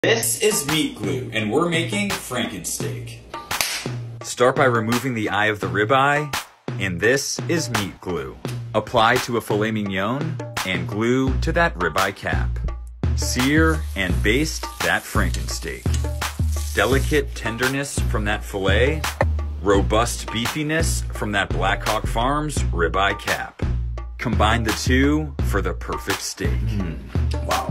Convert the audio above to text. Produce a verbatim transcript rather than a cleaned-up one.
This is meat glue, and we're making FrankenSTEAK. Start by removing the eye of the ribeye, and this is meat glue. Apply to a filet mignon and glue to that ribeye cap. Sear and baste that FrankenSTEAK. Delicate tenderness from that filet, robust beefiness from that Black Hawk Farms ribeye cap. Combine the two for the perfect steak. Mm, wow.